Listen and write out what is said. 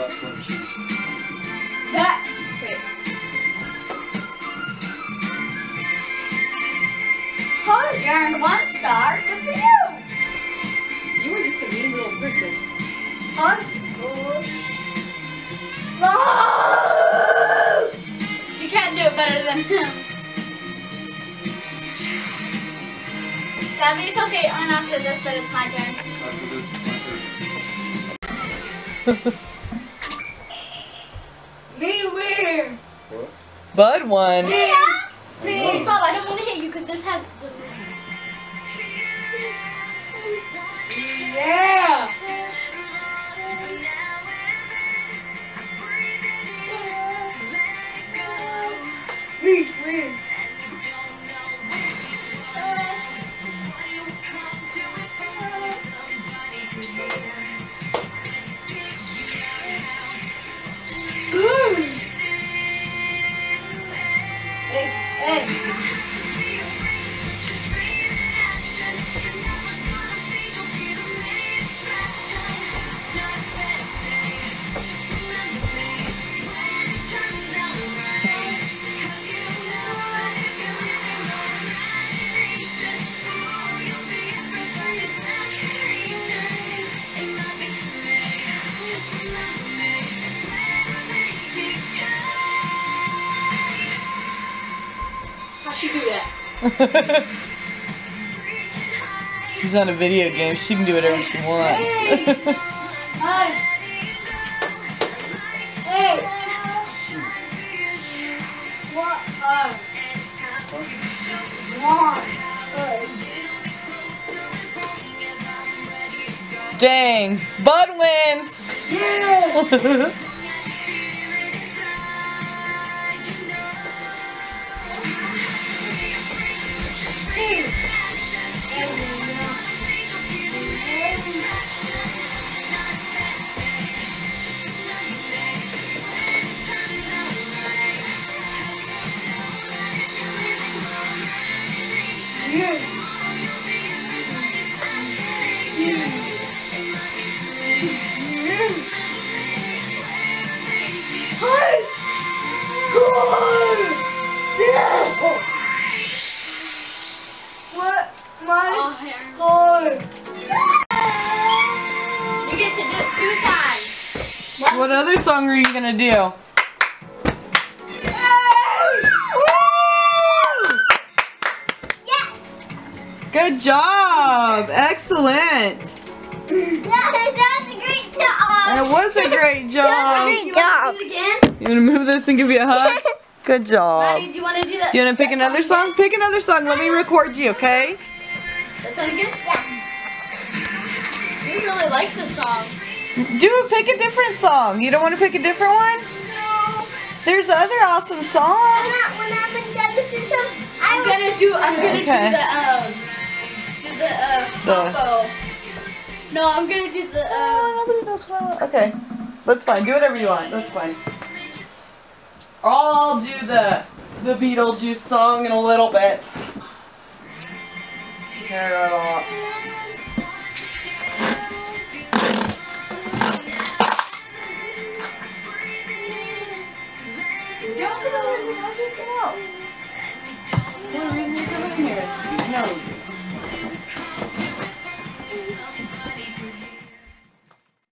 platform shoes. That. Wait. Hush! You're 1 star. Good for you. You were just a mean little person. Hush! No! You can't do it better than him. Gabby, it's okay. And after this, then it's my turn. After this, it's my turn. Me. What? Bud won. Yeah. know. Stop! I don't want to hit you because this has the. Yeah! Me. Hey. How'd she do that? She's on a video game. She can do whatever she wants. Hey! What? Dang. Bud wins. Yeah! What? My score? You get to do it 2 times. What other song are you gonna do? Yes. Good job. Excellent. That's a great job. That was a great job. Great job. Do it again? You wanna move this and give you a hug? Good job. Maddie, do you want to do that? Do you wanna pick another song? Pick another song. Let me record you, okay? That song again? Yeah. She really likes this song. Pick a different song. You don't want to pick a different one? No. There's other awesome songs. When I'm done with this song, I'm gonna do Okay. the combo. No, I'm gonna do the Nobody does what I want. Okay. That's fine. Do whatever you want. That's fine. I'll do the Beetlejuice song in a little bit. Carol. Get out. The only reason you come in here is to be nosy.